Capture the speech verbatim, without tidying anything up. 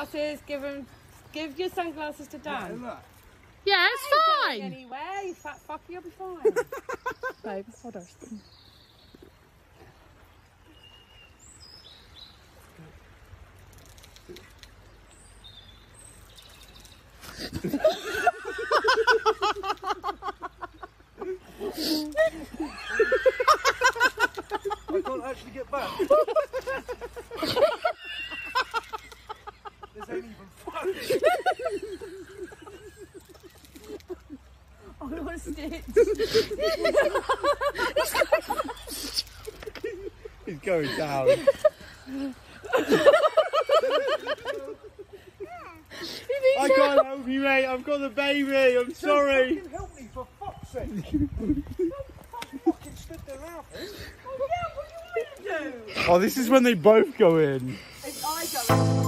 sunglasses. Give him, give your sunglasses to Dan. Yeah, Yeah, it's fine. Anyway, you fat fucker, you'll be fine. Babe, hold on. I can't actually get back. This ain't even funny. I want to stitch. He's going down. I can't help you, mate. I've got the baby. I'm sorry. Fucking help me, for fuck's sake. Fucking stood there out. Oh yeah, what do you want me to do? Oh, this is when they both go in. If I go in.